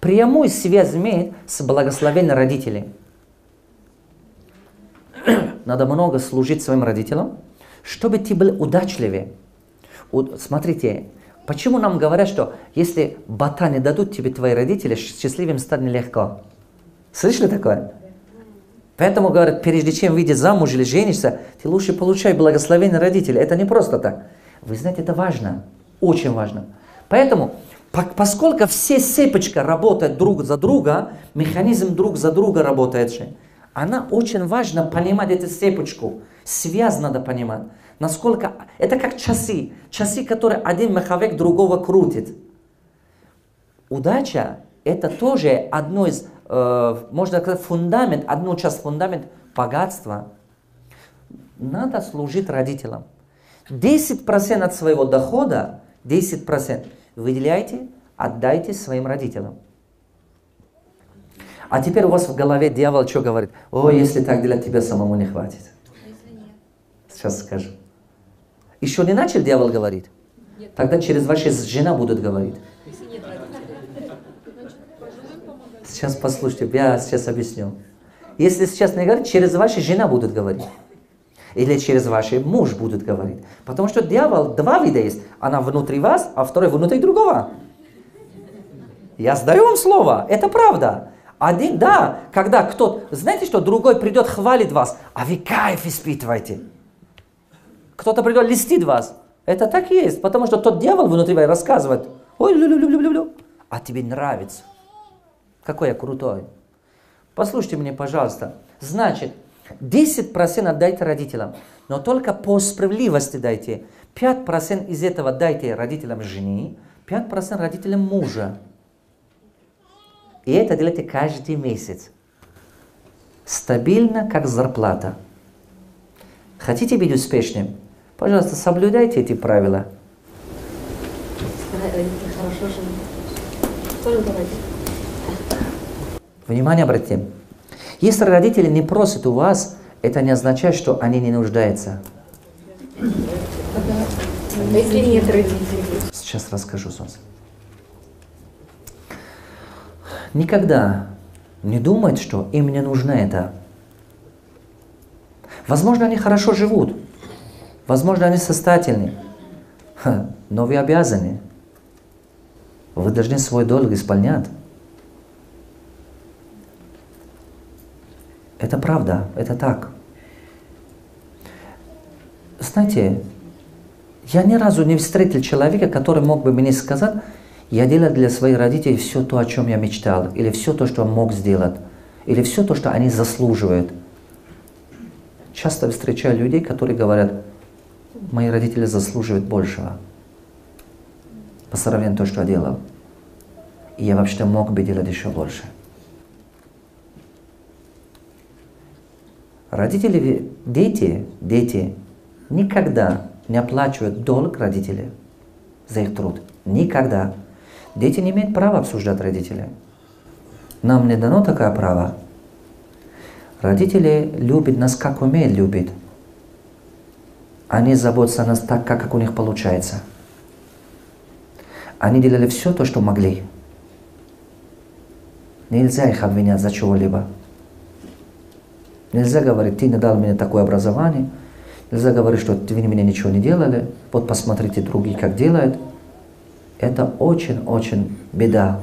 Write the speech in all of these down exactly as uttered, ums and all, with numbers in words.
прямую связь имеет с благословением родителей. Надо много служить своим родителям, чтобы ты был удачливее. Смотрите, почему нам говорят, что если бата не дадут тебе твои родители, счастливым стать нелегко? Слышали такое? Поэтому говорят, прежде чем выйти замуж или женишься, ты лучше получай благословение родителей. Это не просто так. Вы знаете, это важно. Очень важно. Поэтому, поскольку все цепочка работает друг за друга, механизм друг за друга работает же. Она очень важно понимать эту цепочку. Связь надо понимать. Насколько... Это как часы. Часы, которые один маховик другого крутит. Удача – это тоже одно из, э, можно сказать, фундамент, одну часть фундамент богатства. Надо служить родителям. десять процентов от своего дохода, десять процентов выделяйте, отдайте своим родителям. А теперь у вас в голове дьявол что говорит? О, если так делать, тебе самому не хватит. Сейчас скажу. Еще не начал дьявол говорить? Нет. Тогда через вашу жену будут говорить. Сейчас послушайте, я сейчас объясню. Если сейчас не говорить, через вашу жену будут говорить. Или через ваш муж будут говорить. Потому что дьявол, два вида есть. Она внутри вас, а второй внутри другого. Я сдаю вам слово, это правда. Один, да, когда кто-то, знаете что, другой придет, хвалит вас, а вы кайф испытываете. Кто-то придет, листит вас. Это так и есть, потому что тот дьявол внутри вас рассказывает, ой, лю-лю-лю-лю-лю, а тебе нравится. Какой я крутой. Послушайте меня, пожалуйста. Значит, десять процентов отдайте родителям, но только по справедливости дайте. пять процентов из этого дайте родителям жены, пять процентов родителям мужа. И это делайте каждый месяц. Стабильно, как зарплата. Хотите быть успешным? Пожалуйста, соблюдайте эти правила. Внимание обратим. Если родители не просят у вас, это не означает, что они не нуждаются. Если нет родителей. Сейчас расскажу, солнце. Никогда не думайте, что им не нужно это. Возможно, они хорошо живут. Возможно, они состоятельны. Ха, но вы обязаны. Вы должны свой долг исполнять. Это правда, это так. Знаете, я ни разу не встретил человека, который мог бы мне сказать, я делаю для своих родителей все то, о чем я мечтал, или все то, что мог сделать, или все то, что они заслуживают. Часто встречаю людей, которые говорят, мои родители заслуживают большего по сравнению с тем, что я делал. И я вообще мог бы делать еще больше. Родители, дети, дети никогда не оплачивают долг родителей за их труд. Никогда. Дети не имеют права обсуждать родителей. Нам не дано такое право. Родители любят нас, как умеют любить. Они заботятся о нас так, как у них получается. Они делали все то, что могли. Нельзя их обвинять за чего-либо. Нельзя говорить, ты не дал мне такое образование. Нельзя говорить, что вы мне ничего не делали. Вот посмотрите, другие как делают. Это очень-очень беда.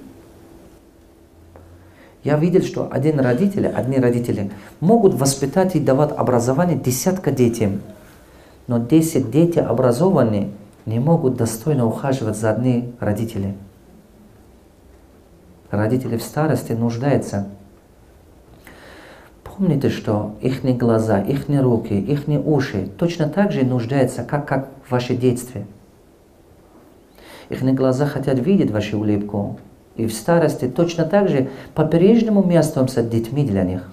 Я видел, что один родитель, одни родители могут воспитать и давать образование десятка детям. Но десять детей образованные не могут достойно ухаживать за одни родители. Родители в старости нуждаются. Помните, что их глаза, их руки, их уши точно так же нуждаются, как, как в вашем детстве. Их глаза хотят видеть вашу улыбку. И в старости точно так же по-прежнему мы остаемся детьми для них.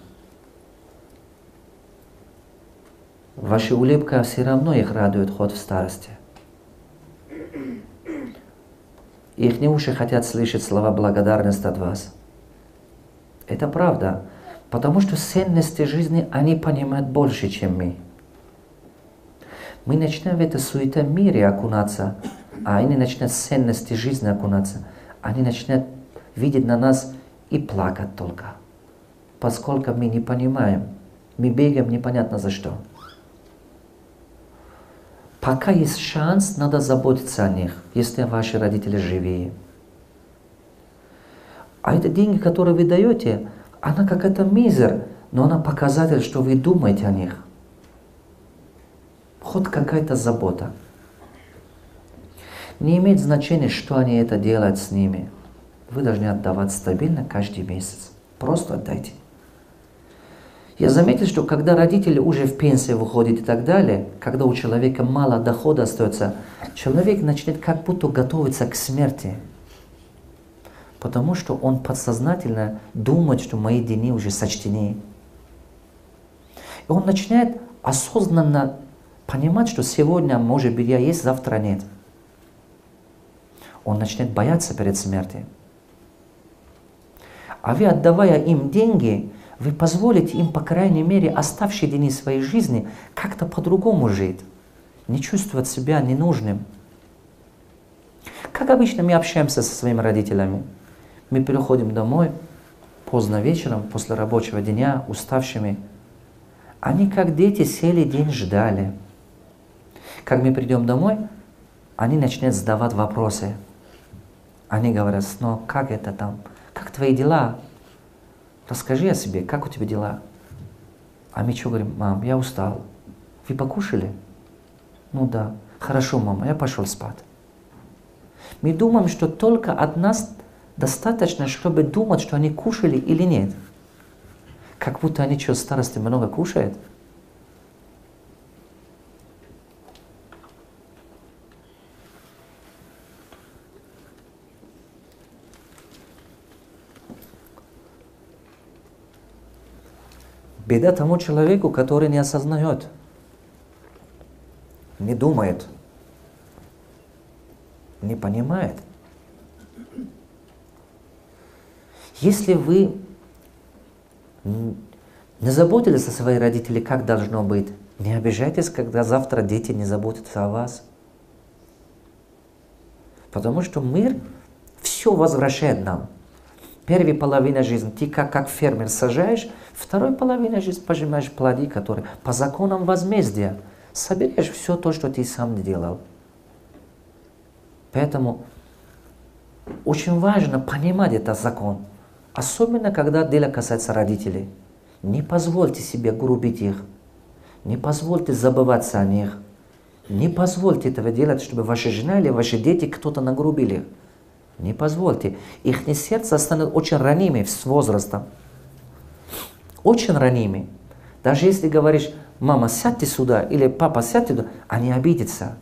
Ваша улыбка все равно их радует ход в старости. Их уши хотят слышать слова благодарности от вас. Это правда. Потому что ценности жизни они понимают больше, чем мы. Мы начинаем в это суетном мире окунаться, а они начинают в ценности жизни окунаться. Они начинают видеть на нас и плакать только. Поскольку мы не понимаем, мы бегаем непонятно за что. Пока есть шанс, надо заботиться о них, если ваши родители живые. А это деньги, которые вы даете, она какая-то мизер, но она показатель, что вы думаете о них. Хоть какая-то забота. Не имеет значения, что они это делают с ними. Вы должны отдавать стабильно каждый месяц. Просто отдайте. Я заметил, что когда родители уже в пенсии выходят и так далее, когда у человека мало дохода остается, человек начнет как будто готовиться к смерти. Потому что он подсознательно думает, что мои дни уже сочтены. И он начинает осознанно понимать, что сегодня, может быть, я есть, завтра нет. Он начнет бояться перед смертью. А вы, отдавая им деньги, вы позволите им, по крайней мере, оставшие дни своей жизни как-то по-другому жить, не чувствовать себя ненужным. Как обычно мы общаемся со своими родителями. Мы приходим домой поздно вечером, после рабочего дня, уставшими. Они, как дети, сели день ждали. Как мы придем домой, они начинают задавать вопросы. Они говорят: ну как это там? Как твои дела? Расскажи о себе, как у тебя дела? А мы что говорим? Мам, я устал. Вы покушали? Ну да. Хорошо, мама, я пошел спать. Мы думаем, что только от нас достаточно, чтобы думать, что они кушали или нет. Как будто они что, в старости много кушают? Беда тому человеку, который не осознает, не думает, не понимает. Если вы не заботились о своих родителях, как должно быть, не обижайтесь, когда завтра дети не заботятся о вас. Потому что мир все возвращает нам. Первая половина жизни ты как, как фермер сажаешь, второй половина жизни пожимаешь плоды, которые по законам возмездия соберешь все то, что ты сам делал. Поэтому очень важно понимать этот закон. Особенно, когда дело касается родителей. Не позвольте себе грубить их. Не позвольте забываться о них. Не позвольте этого делать, чтобы ваша жена или ваши дети кто-то нагрубили их. Не позвольте. Их сердце станет очень ранимым с возрастом. Очень ранимым. Даже если говоришь: мама, сядьте сюда, или папа, сядьте туда, они обидятся.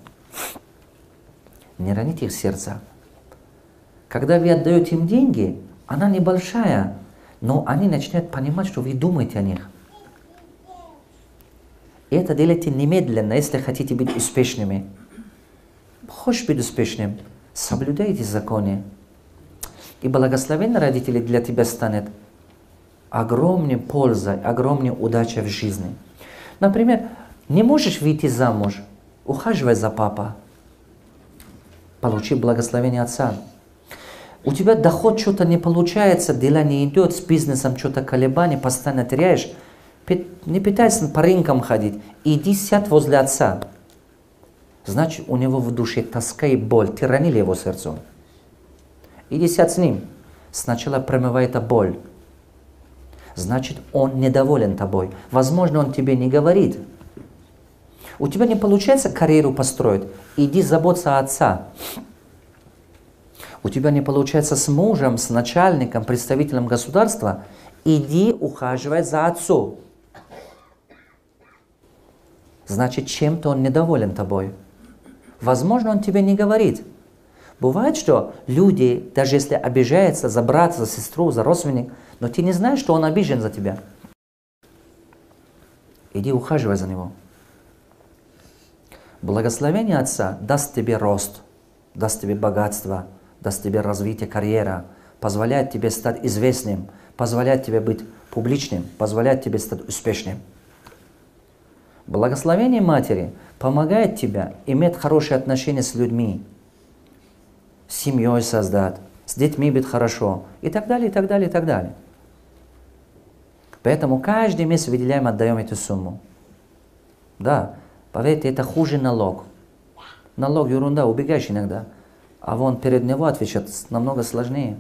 Не раните их сердце. Когда вы отдаете им деньги, она небольшая, но они начинают понимать, что вы думаете о них. И это делайте немедленно, если хотите быть успешными. Хочешь быть успешным? Соблюдайте законы. И благословение родителей для тебя станет огромной пользой, огромной удачей в жизни. Например, не можешь выйти замуж, ухаживай за папой. Получи благословение отца. У тебя доход что-то не получается, дела не идет, с бизнесом что-то колебания, постоянно теряешь. Не пытайся по рынкам ходить. Иди сядь возле отца. Значит, у него в душе тоска и боль. Ты ранил его сердце. Иди сядь с ним. Сначала промывай эту боль. Значит, он недоволен тобой. Возможно, он тебе не говорит. У тебя не получается карьеру построить. Иди заботься о отца. У тебя не получается с мужем, с начальником, представителем государства. Иди ухаживай за отцом. Значит, чем-то он недоволен тобой. Возможно, он тебе не говорит. Бывает, что люди, даже если обижаются за брата, за сестру, за родственника, но ты не знаешь, что он обижен за тебя. Иди ухаживай за него. Благословение Отца даст тебе рост, даст тебе богатство, даст тебе развитие карьеры, позволяет тебе стать известным, позволяет тебе быть публичным, позволяет тебе стать успешным. Благословение Матери помогает тебе иметь хорошие отношения с людьми, с семьей создать, с детьми быть хорошо, и так далее, и так далее, и так далее. Поэтому каждый месяц выделяем, отдаем эту сумму. Да, поверьте, это хуже налог. Налог ерунда, убегаешь иногда. А вон перед него отвечать намного сложнее.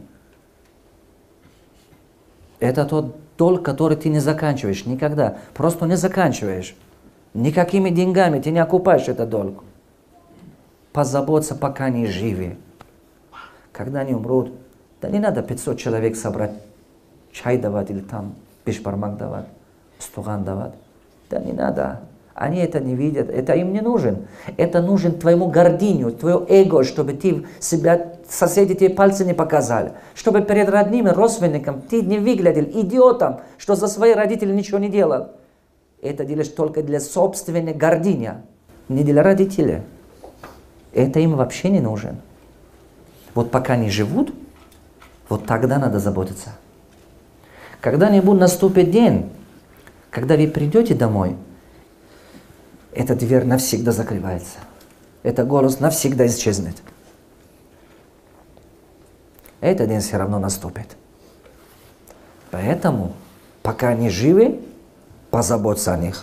Это тот долг, который ты не заканчиваешь никогда. Просто не заканчиваешь. Никакими деньгами ты не окупаешь этот долг. Позаботься, пока они живы. Когда они умрут, да не надо пятьсот человек собрать, чай давать или там бешбармак давать, стуган давать. Да не надо. Они это не видят, это им не нужен. Это нужен твоему гордыню, твое эго, чтобы ты себя, соседи тебе пальцы не показали. Чтобы перед родными, родственниками ты не выглядел идиотом, что за свои родители ничего не делал. Это делаешь только для собственной гордыни, не для родителей. Это им вообще не нужен. Вот пока они живут, вот тогда надо заботиться. Когда-нибудь наступит день, когда вы придете домой, эта дверь навсегда закрывается. Этот голос навсегда исчезнет. Этот день все равно наступит. Поэтому, пока они живы, позаботься о них.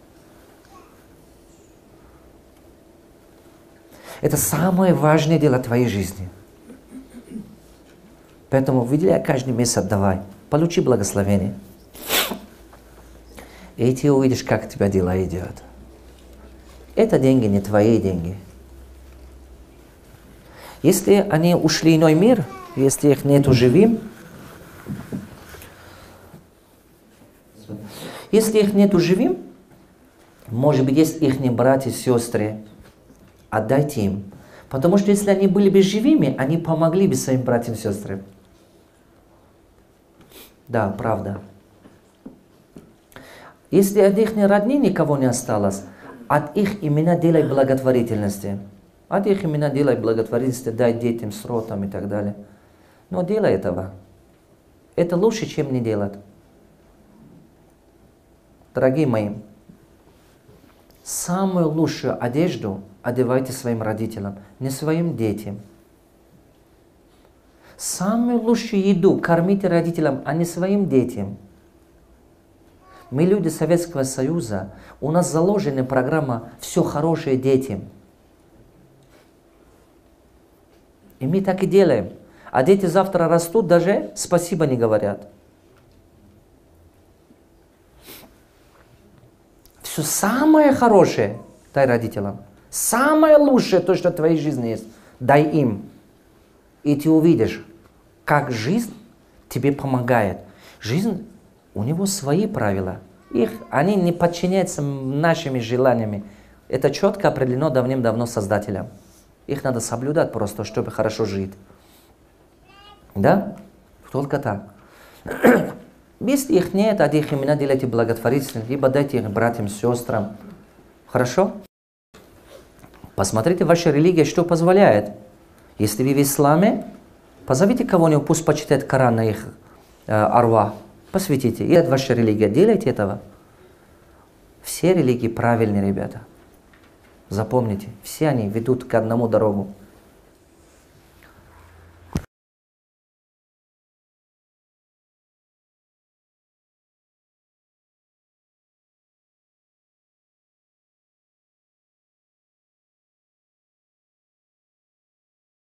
Это самое важное дело твоей жизни. Поэтому выделяй каждый месяц, отдавай. Получи благословение. И ты увидишь, как у тебя дела идет. Это деньги не твои деньги. Если они ушли в иной мир, если их нету живым, если их нету живым, может быть, есть их братья и сестры, отдайте им. Потому что если они были бы живыми, они помогли бы своим братьям и сестрам. Да, правда. Если от их родни никого не осталось, от их имена делай благотворительности. От их имена делай благотворительности, дай детям, сиротам и так далее. Но делай этого. Это лучше, чем не делать. Дорогие мои, самую лучшую одежду одевайте своим родителям, не своим детям. Самую лучшую еду кормите родителям, а не своим детям. Мы люди Советского Союза, у нас заложена программа «Все хорошее детям». И мы так и делаем. А дети завтра растут, даже спасибо не говорят. Все самое хорошее дай родителям. Самое лучшее, то, что в твоей жизни есть, дай им. И ты увидишь, как жизнь тебе помогает. Жизнь, у него свои правила. Их, они не подчиняются нашими желаниями. Это четко определено давным-давно Создателем. Их надо соблюдать просто, чтобы хорошо жить. Да? Только так. Если их нет, от их имена делайте благотворительно, либо дайте их братьям, сестрам. Хорошо? Посмотрите, ваша религия что позволяет. Если вы в исламе, позовите кого-нибудь, пусть почитает Коран на их э, арва. Посвятите. И это ваша религия. Делайте этого. Все религии правильные, ребята. Запомните. Все они ведут к одному дорогу.